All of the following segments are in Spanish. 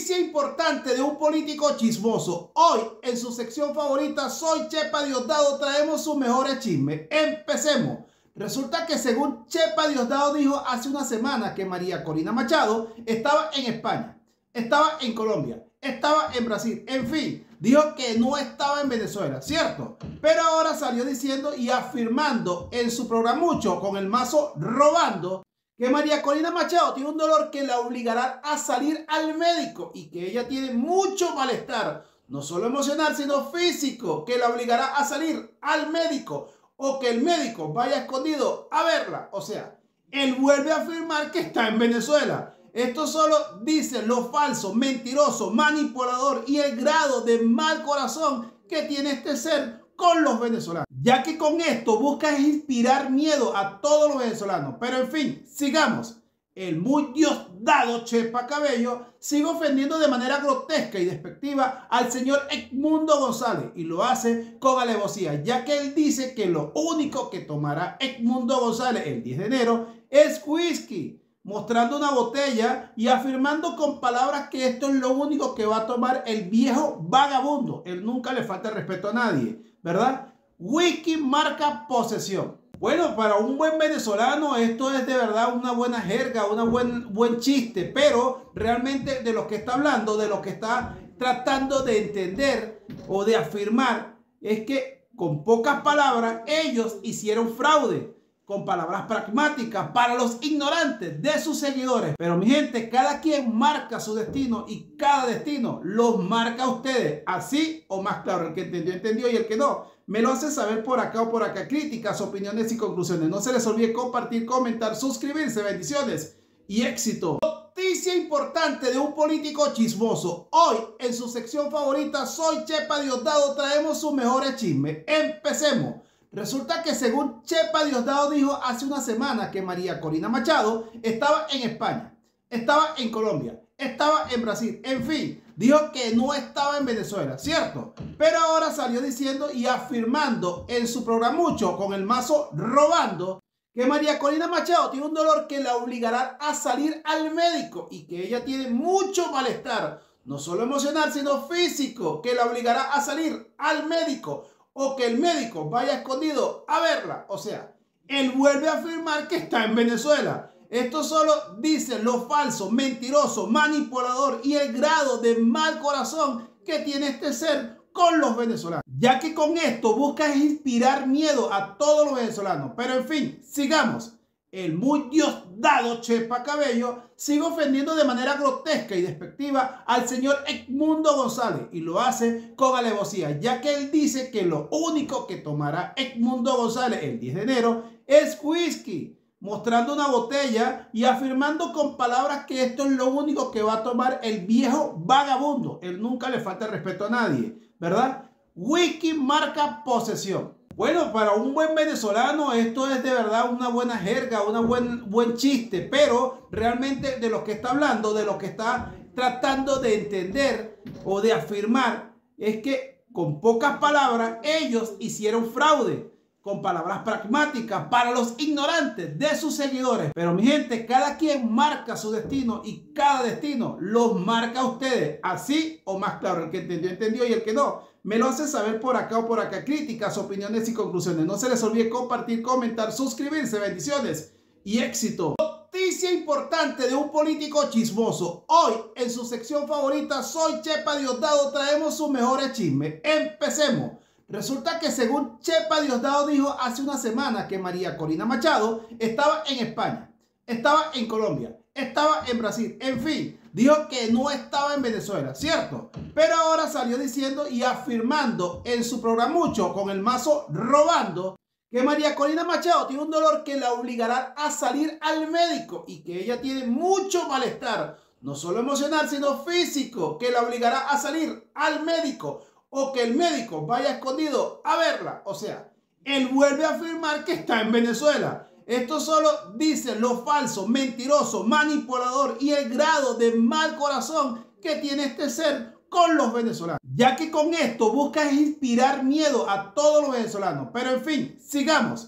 Noticia importante de un político chismoso. Hoy, en su sección favorita, Soy Chepa Diosdado, traemos sus mejores chismes. Empecemos. Resulta que según Chepa Diosdado dijo hace una semana que María Corina Machado estaba en España, estaba en Colombia, estaba en Brasil, en fin, dijo que no estaba en Venezuela, ¿cierto? Pero ahora salió diciendo y afirmando en su programucho con el mazo robando que María Corina Machado tiene un dolor que la obligará a salir al médico y que ella tiene mucho malestar, no solo emocional, sino físico, que la obligará a salir al médico o que el médico vaya escondido a verla. O sea, él vuelve a afirmar que está en Venezuela. Esto solo dice lo falso, mentiroso, manipulador y el grado de mal corazón que tiene este ser con los venezolanos, ya que con esto busca inspirar miedo a todos los venezolanos. Pero en fin, sigamos. El muy Diosdado Chepa Cabello sigue ofendiendo de manera grotesca y despectiva al señor Edmundo González y lo hace con alevosía, ya que él dice que lo único que tomará Edmundo González el 10 de enero es whisky, mostrando una botella y afirmando con palabras que esto es lo único que va a tomar el viejo vagabundo. Él nunca le falta el respeto a nadie, ¿verdad? Whisky marca posesión. Bueno, para un buen venezolano esto es de verdad una buena jerga, buen chiste, pero realmente de lo que está hablando, de lo que está tratando de entender o de afirmar, es que con pocas palabras ellos hicieron fraude, con palabras pragmáticas para los ignorantes de sus seguidores. Pero mi gente, cada quien marca su destino y cada destino los marca a ustedes, así o más claro. El que entendió, entendió, y el que no, me lo hace saber por acá o por acá. Críticas, opiniones y conclusiones. No se les olvide compartir, comentar, suscribirse. Bendiciones y éxito. Noticia importante de un político chismoso. Hoy, en su sección favorita, Soy Chepa Diosdado, traemos sus mejores chismes. Empecemos. Resulta que según Chepa Diosdado dijo hace una semana que María Corina Machado estaba en España, estaba en Colombia, estaba en Brasil, en fin, dijo que no estaba en Venezuela, ¿cierto? Pero ahora salió diciendo y afirmando en su programucho con el mazo robando que María Corina Machado tiene un dolor que la obligará a salir al médico y que ella tiene mucho malestar, no solo emocional, sino físico, que la obligará a salir al médico o que el médico vaya escondido a verla. O sea, él vuelve a afirmar que está en Venezuela. Esto solo dice lo falso, mentiroso, manipulador y el grado de mal corazón que tiene este ser con los venezolanos, ya que con esto busca inspirar miedo a todos los venezolanos. Pero en fin, sigamos. El muy Diosdado Chepa Cabello sigue ofendiendo de manera grotesca y despectiva al señor Edmundo González y lo hace con alevosía, ya que él dice que lo único que tomará Edmundo González el 10 de enero es whisky, mostrando una botella y afirmando con palabras que esto es lo único que va a tomar el viejo vagabundo. Él nunca le falta el respeto a nadie, ¿verdad? Whisky marca posesión. Bueno, para un buen venezolano esto es de verdad una buena jerga, buen chiste, pero realmente de lo que está hablando, de lo que está tratando de entender o de afirmar, es que con pocas palabras ellos hicieron fraude, con palabras pragmáticas para los ignorantes de sus seguidores. Pero mi gente, cada quien marca su destino y cada destino los marca a ustedes, así o más claro. El que entendió, entendió, y el que no, me lo hace saber por acá o por acá. Críticas, opiniones y conclusiones. No se les olvide compartir, comentar, suscribirse. Bendiciones y éxito. Noticia importante de un político chismoso. Hoy, en su sección favorita, Soy Chepa Diosdado, traemos sus mejores chismes. Empecemos. Resulta que según Chepa Diosdado dijo hace una semana que María Corina Machado estaba en España, estaba en Colombia, estaba en Brasil, en fin, dijo que no estaba en Venezuela, ¿cierto? Pero ahora salió diciendo y afirmando en su programucho con el mazo robando que María Corina Machado tiene un dolor que la obligará a salir al médico y que ella tiene mucho malestar, no solo emocional, sino físico, que la obligará a salir al médico o que el médico vaya escondido a verla. O sea, él vuelve a afirmar que está en Venezuela. Esto solo dice lo falso, mentiroso, manipulador y el grado de mal corazón que tiene este ser con los venezolanos, ya que con esto busca inspirar miedo a todos los venezolanos. Pero en fin, sigamos.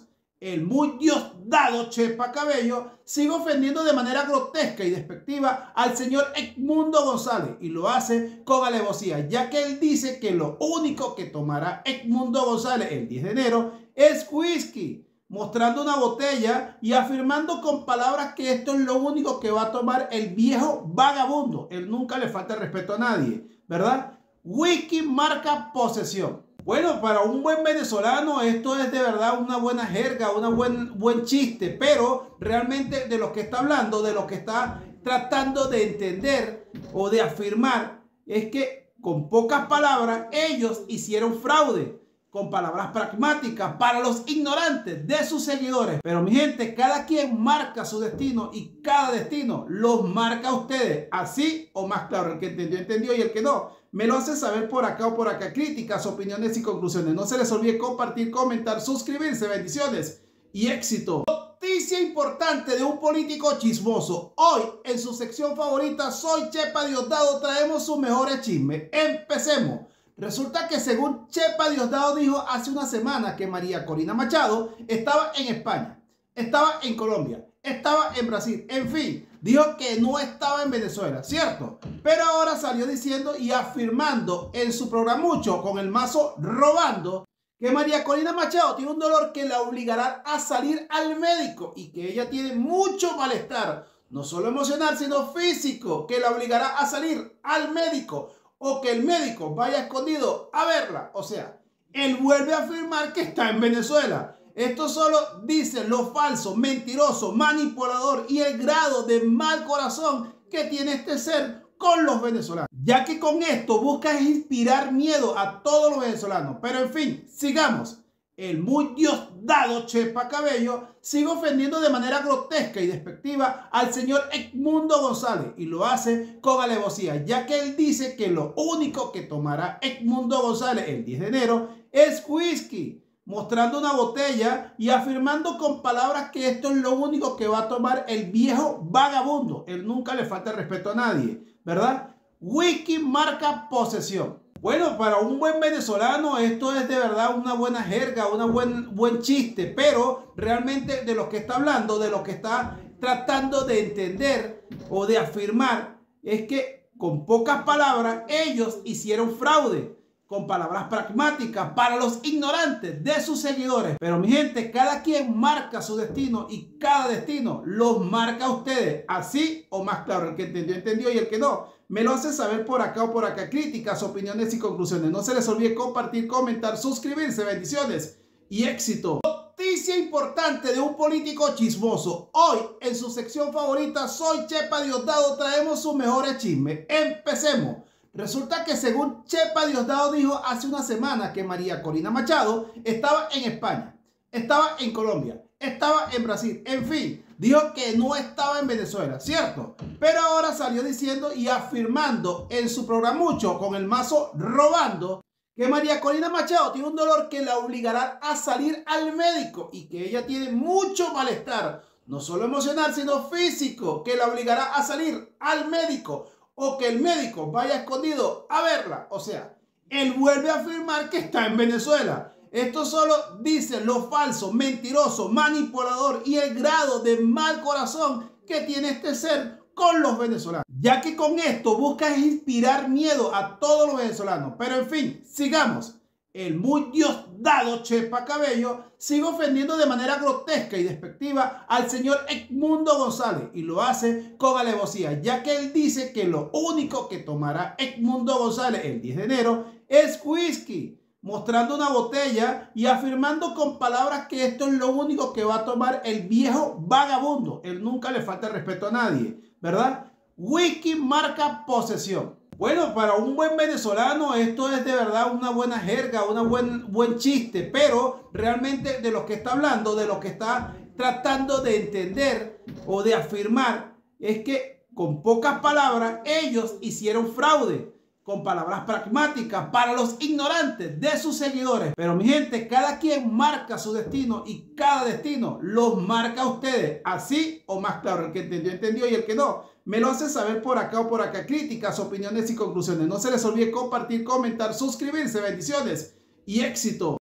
el muy diosdado Chepa Cabello sigue ofendiendo de manera grotesca y despectiva al señor Edmundo González y lo hace con alevosía, ya que él dice que lo único que tomará Edmundo González el 10 de enero es whisky, mostrando una botella y afirmando con palabras que esto es lo único que va a tomar el viejo vagabundo. Él nunca le falta el respeto a nadie, ¿verdad? Whisky marca posesión. Bueno, para un buen venezolano esto es de verdad una buena jerga, buen chiste, pero realmente de lo que está hablando, de lo que está tratando de entender o de afirmar, es que con pocas palabras ellos hicieron fraude, con palabras pragmáticas para los ignorantes de sus seguidores. Pero mi gente, cada quien marca su destino y cada destino los marca a ustedes, así o más claro. El que entendió, entendió, y el que no, me lo hace saber por acá o por acá. Críticas, opiniones y conclusiones. No se les olvide compartir, comentar, suscribirse. Bendiciones y éxito. Noticia importante de un político chismoso. Hoy en su sección favorita, Soy Chepa Diosdado, traemos sus mejores chismes. Empecemos. Resulta que según Chepa Diosdado dijo hace una semana que María Corina Machado estaba en España, estaba en Colombia, estaba en Brasil, en fin, dijo que no estaba en Venezuela, ¿cierto? Pero ahora salió diciendo y afirmando en su programucho con el mazo robando que María Corina Machado tiene un dolor que la obligará a salir al médico y que ella tiene mucho malestar, no solo emocional sino físico, que la obligará a salir al médico o que el médico vaya escondido a verla. O sea, él vuelve a afirmar que está en Venezuela. Esto solo dice lo falso, mentiroso, manipulador y el grado de mal corazón que tiene este ser con los venezolanos, ya que con esto busca inspirar miedo a todos los venezolanos. Pero en fin, sigamos. El muy diosdado Chepa Cabello sigue ofendiendo de manera grotesca y despectiva al señor Edmundo González y lo hace con alevosía, ya que él dice que lo único que tomará Edmundo González el 10 de enero es whisky, mostrando una botella y afirmando con palabras que esto es lo único que va a tomar el viejo vagabundo. Él nunca le falta el respeto a nadie, ¿verdad? Whisky marca posesión. Bueno, para un buen venezolano esto es de verdad una buena jerga, buen chiste, pero realmente de lo que está hablando, de lo que está tratando de entender o de afirmar, es que con pocas palabras ellos hicieron fraude, con palabras pragmáticas para los ignorantes de sus seguidores. Pero mi gente, cada quien marca su destino y cada destino los marca a ustedes, así o más claro. El que entendió, entendió, y el que no, me lo hace saber por acá o por acá. Críticas, opiniones y conclusiones. No se les olvide compartir, comentar, suscribirse. Bendiciones y éxito. Noticia importante de un político chismoso. Hoy en su sección favorita, Soy Chepa Diosdado, traemos sus mejores chismes. Empecemos. Resulta que según Chepa Diosdado dijo hace una semana que María Corina Machado estaba en España, estaba en Colombia, estaba en Brasil, en fin, dijo que no estaba en Venezuela, ¿cierto? Pero ahora salió diciendo y afirmando en su programucho con el mazo robando que María Corina Machado tiene un dolor que la obligará a salir al médico y que ella tiene mucho malestar, no solo emocional sino físico, que la obligará a salir al médico o que el médico vaya escondido a verla. O sea, él vuelve a afirmar que está en Venezuela. Esto solo dice lo falso, mentiroso, manipulador y el grado de mal corazón que tiene este ser con los venezolanos, ya que con esto busca inspirar miedo a todos los venezolanos. Pero en fin, sigamos. El muy diosdado Chepa Cabello sigue ofendiendo de manera grotesca y despectiva al señor Edmundo González y lo hace con alevosía, ya que él dice que lo único que tomará Edmundo González el 10 de enero es whisky, mostrando una botella y afirmando con palabras que esto es lo único que va a tomar el viejo vagabundo. Él nunca le falta el respeto a nadie, ¿verdad? Whisky marca posesión. Bueno, para un buen venezolano esto es de verdad una buena jerga, buen chiste, pero realmente de lo que está hablando, de lo que está tratando de entender o de afirmar, es que con pocas palabras ellos hicieron fraude, con palabras pragmáticas para los ignorantes de sus seguidores. Pero mi gente, cada quien marca su destino y cada destino los marca a ustedes, así o más claro. El que entendió, entendió, y el que no, me lo hace saber por acá o por acá. Críticas, opiniones y conclusiones. No se les olvide compartir, comentar, suscribirse. Bendiciones y éxito.